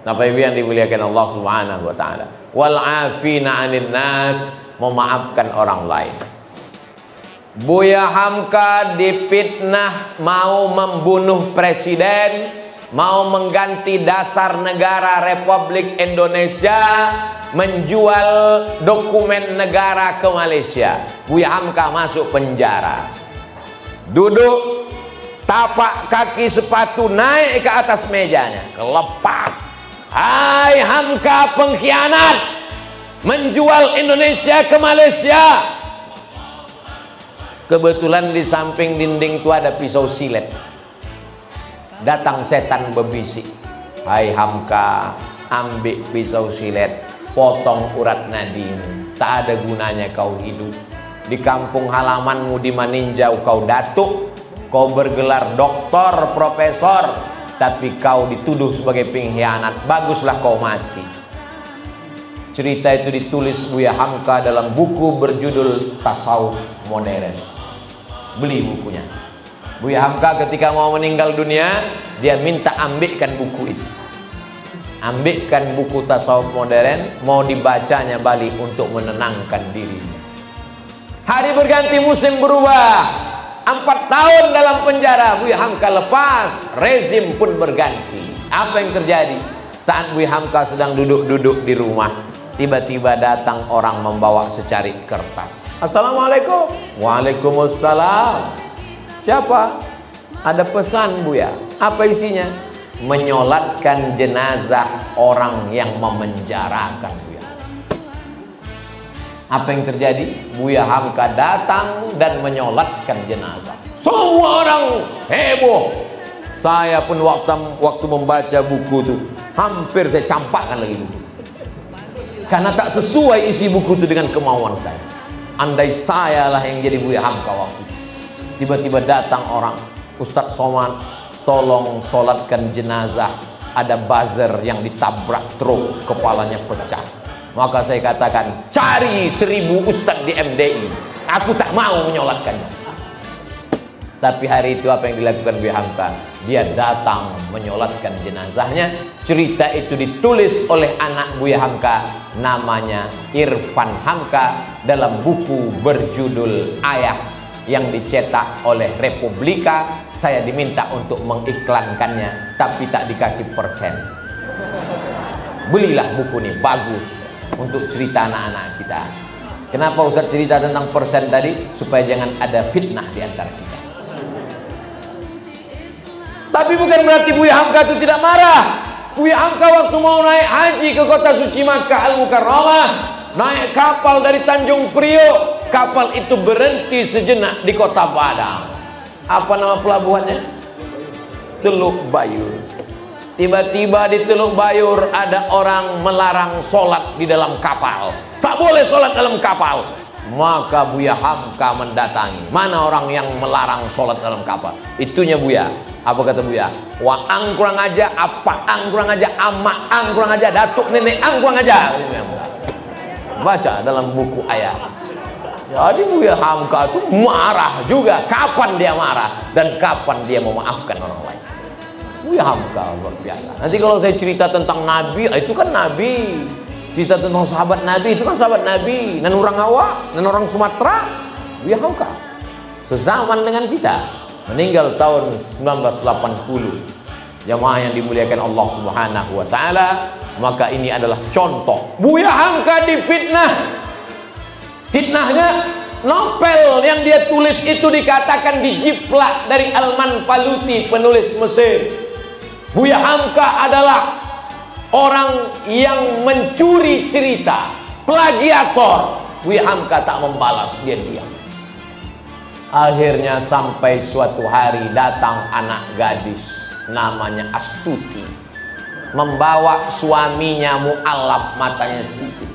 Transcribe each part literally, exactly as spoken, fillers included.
Bapak Ibu yang dimuliakan Allah Subhanahu wa taala. Wal 'afina 'anil nas, memaafkan orang lain. Buya Hamka difitnah mau membunuh presiden, mau mengganti dasar negara Republik Indonesia, menjual dokumen negara ke Malaysia. Buya Hamka masuk penjara. Duduk, tapak kaki sepatu naik ke atas mejanya, kelepak. Hai Hamka pengkhianat, menjual Indonesia ke Malaysia. Kebetulan di samping dinding itu ada pisau silet. Datang setan berbisik, hai Hamka, ambil pisau silet, potong urat nadimu. Tak ada gunanya kau hidup. Di kampung halamanmu di Maninjau kau datuk, kau bergelar doktor, profesor, tapi kau dituduh sebagai pengkhianat. Baguslah kau mati. Cerita itu ditulis Buya Hamka dalam buku berjudul Tasawuf Modern. Beli bukunya. Buya Hamka ketika mau meninggal dunia, dia minta ambilkan buku itu. Ambilkan buku Tasawuf Modern, mau dibacanya balik untuk menenangkan dirinya. Hari berganti, musim berubah. Empat tahun dalam penjara, Buya Hamka lepas, rezim pun berganti. Apa yang terjadi? Saat Buya Hamka sedang duduk-duduk di rumah, tiba-tiba datang orang membawa secarik kertas. Assalamualaikum. Waalaikumsalam. Siapa? Ada pesan Buya. Apa isinya? Menyolatkan jenazah orang yang memenjarakan Buya. Apa yang terjadi? Buya Hamka datang dan menyolatkan jenazah. Semua orang heboh. Saya pun waktu waktu membaca buku itu hampir saya campakkan lagi buku, karena tak sesuai isi buku itu dengan kemauan saya. Andai saya lah yang jadi Buya Hamka waktu itu. Tiba-tiba datang orang, Ustadz Somad, tolong solatkan jenazah. Ada buzzer yang ditabrak truk, kepalanya pecah. Maka saya katakan, cari seribu ustadz di M D I. Aku tak mau menyolatkannya. Tapi hari itu apa yang dilakukan Buya Hamka? Dia datang menyolatkan jenazahnya. Cerita itu ditulis oleh anak Buya Hamka, namanya Irfan Hamka, dalam buku berjudul Ayah yang dicetak oleh Republika. Saya diminta untuk mengiklankannya, tapi tak dikasih persen. Belilah buku ini, bagus untuk cerita anak-anak kita. Kenapa Ustaz cerita tentang persen tadi? Supaya jangan ada fitnah di antara kita. Tapi bukan berarti Buya Hamka itu tidak marah. Buya Hamka waktu mau naik haji ke kota suci Makkah Al-Mukarramah, naik kapal dari Tanjung Priok. Kapal itu berhenti sejenak di kota Padang. Apa nama pelabuhannya? Teluk Bayur. Tiba-tiba di Teluk Bayur ada orang melarang sholat di dalam kapal. Tak boleh sholat dalam kapal. Maka Buya Hamka mendatangi. Mana orang yang melarang sholat dalam kapal? Itunya Buya. Apa kata Buya? Wah ang kurang aja, apa ang kurang aja, ama ang kurang aja, datuk nenek ang kurang aja. Baca dalam buku ayat. Jadi Buya Hamka itu marah juga. Kapan dia marah dan kapan dia memaafkan orang lain? Buya Hamka luar biasa. Nanti kalau saya cerita tentang Nabi, itu kan Nabi. Cerita tentang sahabat Nabi, itu kan sahabat Nabi. Dan orang Awak, dan orang Sumatera, Buya Hamka sezaman dengan kita. Meninggal tahun sembilan belas delapan puluh. Jamaah yang dimuliakan Allah Subhanahu wa taala, maka ini adalah contoh. Buya Hamka difitnah. Fitnahnya, novel yang dia tulis itu dikatakan dijiplak dari Alman Paluti, penulis Mesir. Buya Hamka adalah orang yang mencuri cerita, plagiator. Buya Hamka tak membalas, dia diam. Akhirnya sampai suatu hari datang anak gadis namanya Astuti, membawa suaminya mualaf, matanya sipit.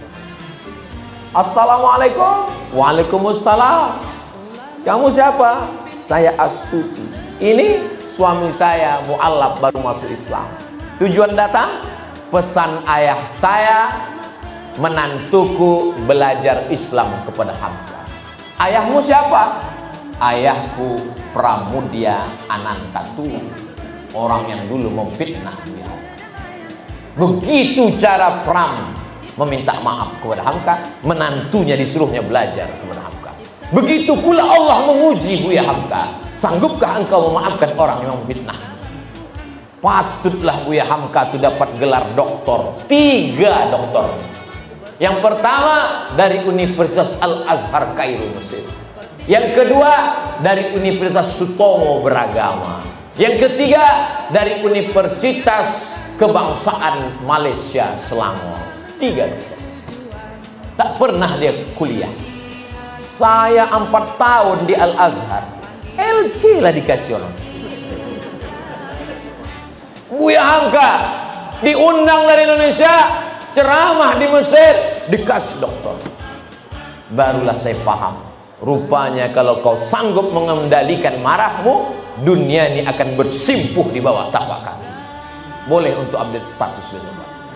Assalamualaikum. Waalaikumsalam. Kamu siapa? Saya Astuti. Ini suami saya mualaf, baru masuk Islam. Tujuan datang, pesan ayah saya, menantuku belajar Islam kepada Hamka. Ayahmu siapa? Ayahku Pramudya Anantatu, orang yang dulu memfitnah dia. Begitu cara Pram meminta maaf kepada Hamka, menantunya disuruhnya belajar kepada Hamka. Begitu pula Allah menguji Buya Hamka, sanggupkah engkau memaafkan orang yang memfitnah? Patutlah Buya Hamka itu dapat gelar doktor, tiga doktor. Yang pertama dari Universitas Al-Azhar Kairo, Mesir. Yang kedua dari Universitas Sutomo Beragama. Yang ketiga dari Universitas Kebangsaan Malaysia Selangor. Tiga doktor. Tak pernah dia kuliah. Saya empat tahun di Al-Azhar, L C lah dikasih orang. Buya Hamka diundang dari Indonesia, ceramah di Mesir, dikasih doktor. Barulah saya paham, rupanya kalau kau sanggup mengendalikan marahmu, dunia ini akan bersimpuh di bawah tapak kaki. Boleh untuk update status besok.